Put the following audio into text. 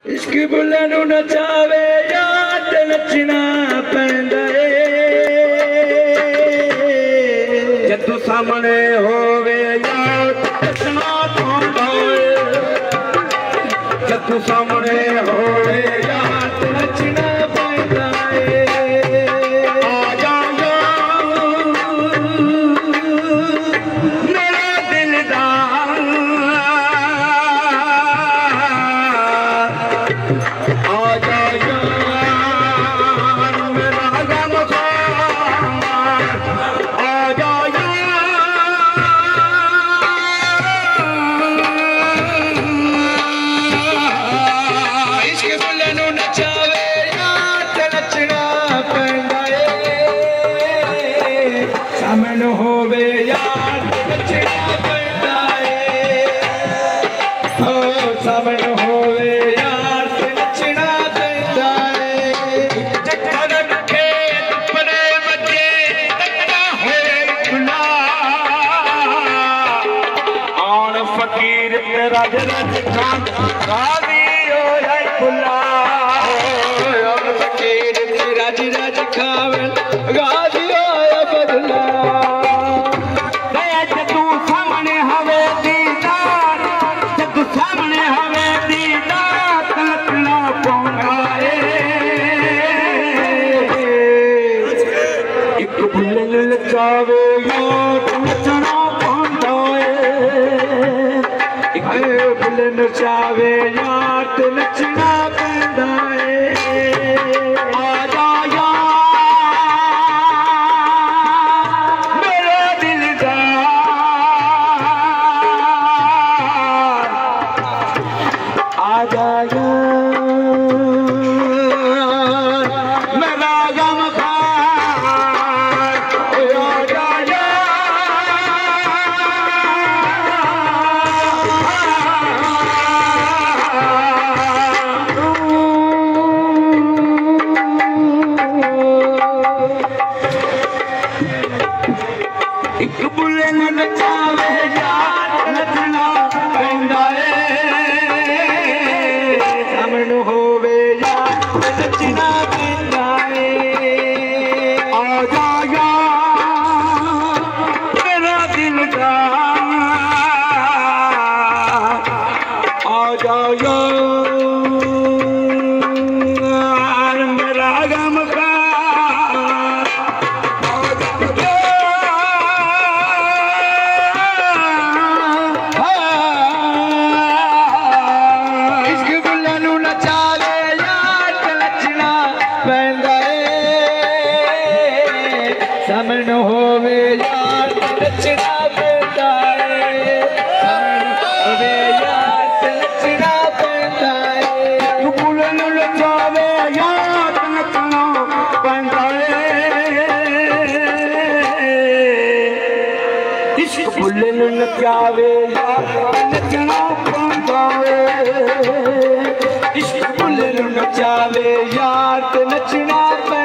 इश्क बुल्ले नू नचावे यार ते नचना पैंदा ए जदों सामने होवे यार नचना पैंदा ए जदों सामने होवे यार ते नचना पैंदा ए आ जा मेरा दिलदार सामन होवे यार नचना पैंदा ए ओ सामन होवे यार नचना पैंदा ए चक्कर रखे अपने मजे तकड़ा होए खुला आन फकीर तेरा रज खान गादी होए खुला आन फकीर तेरा रज खावे गादी नचावे यार नचना पैंदा ए बुल्ले नचावे यार नचना पैंदा ए आ जा यार मेरा दिलदार आ जा यार मेरा गम एक बुल्ले नचावे यार नचना पैंदा ए सामन होवे यार नचना पैंदा ए आ जा यार मेरा दिलदार आ जा यार मेरा गम सामन होवे यार नचना पैंदा ए सामन होवे यार नचना पैंदा ए बुल्ले नू नचावे यार नचना पैंदा ए इश्क बुल्ले नू नचावे यार नचना पैंदा ए इश्क बुल्ले नू नचावे यार नचना